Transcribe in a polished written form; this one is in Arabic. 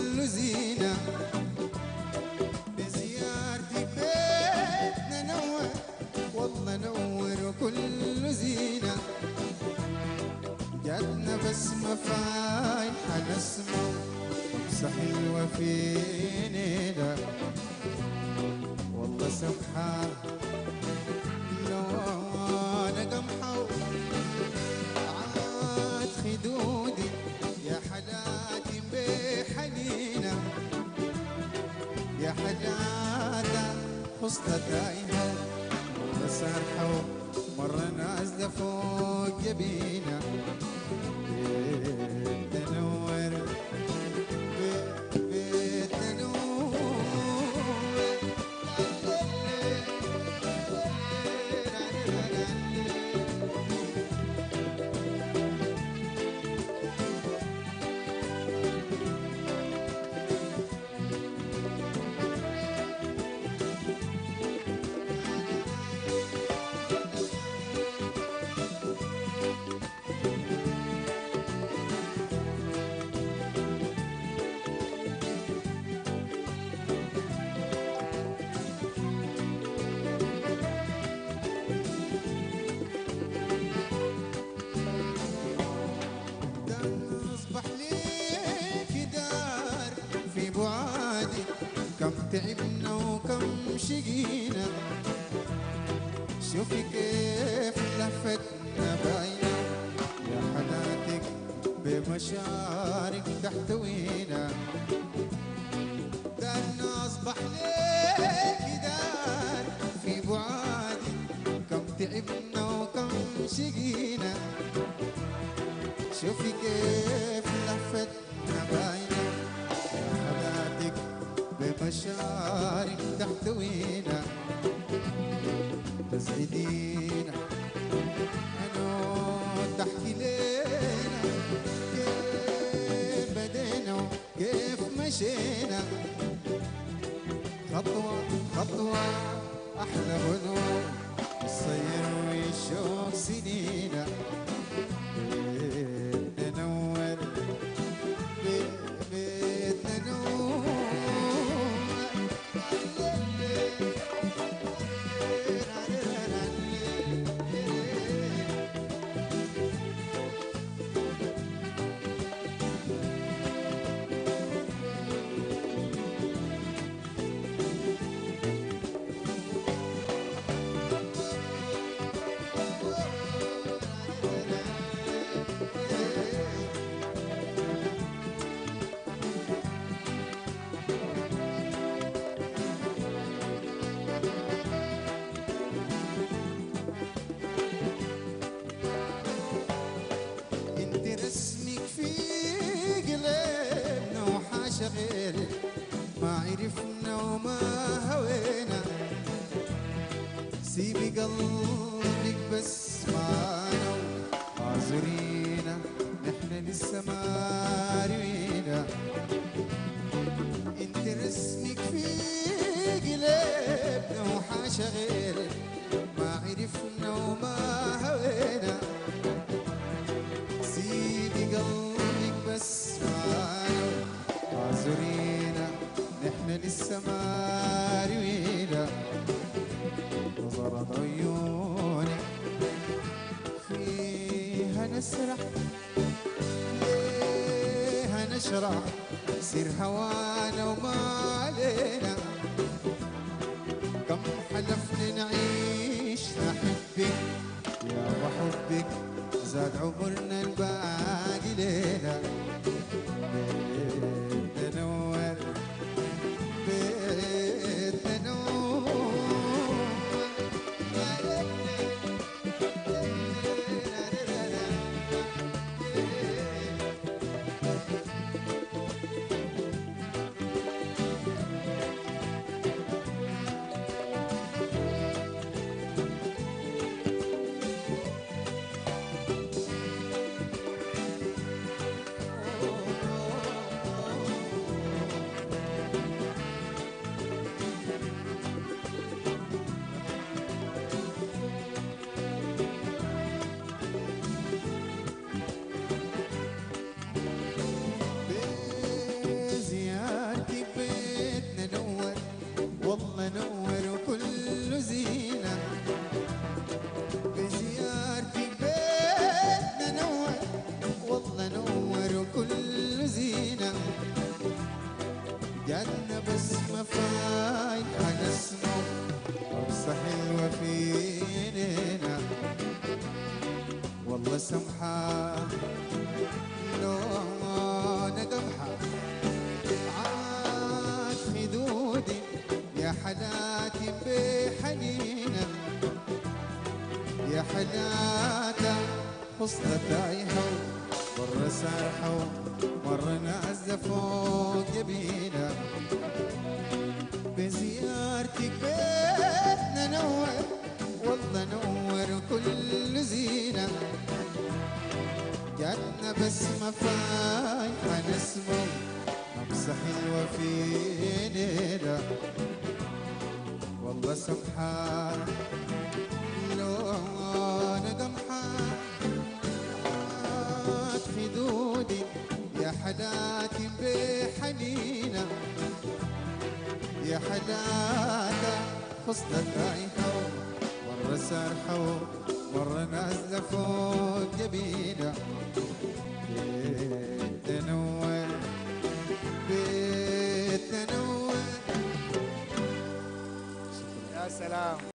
كله زينة، بزيارتي بيتنا نور، والله نور وكله زينة. جاتنا بسمة فايحة نسمة لمسة حلوة في عينينا، والله سمحة لوانا قمحة عاد خدودي يا حلاتي بحنينة، يا حلاتا خصلة تايهة والله سارحة مرة نازلة فوق جبينة. بيت نور بيت نور أصبح ليك دار في بعادي، كم تعبنا وكم شقينا. شوفي كيف لفتنا باينة يا حناتك بمشاعرك تحتوينا. دارنا أصبح ليك دار في بعادي، كم تعبنا وكم شقينا. شوفي كيف لفتنا باينة يا حياتك بمشاعرك تحتوينا. تسعدينا أنا تحكي لينا كيف بدينا وكيف مشينا. خطوة خطوة أحلى غنوة الصير والشوق سنينا. غيرك ما عرفنا وما هوينا. سيبي قلبك بس معانا واعذرينا نحن لسه ما روينا. انت رسمك في قلبنا وحاشا غيرك ما عرفنا وما هوينا. سيبي قلبك بس معانا واعذرينا نحن لسه ما روينا. نظرت عيونك فيها نسرح ليها نشرح سير هوانا وما علينا. كم حلفنا نعيش نحبك يا وحبك زاد عمرنا الباقي لينا. بيتنا نور بيتنا نور جاتنا بس ما فايت حنسمع فرصة حلوة فينا والله سمحة لون قمحة عاد خدودي يا حلاتي بحنينة يا حلاتا خصلة تايهة مرة سارحة مرة نازلة فوق جبينة بزيارتك بيتنا نور والله نور كل زينة جاتنا بس ما فايت حنسمع نبصة حلوة في ليلة والله سمحة لون قمحة خدودي يا حلاتي بحنينة يا حلاتا خصلة رايحة مرة سارحة مرة نازلة فوق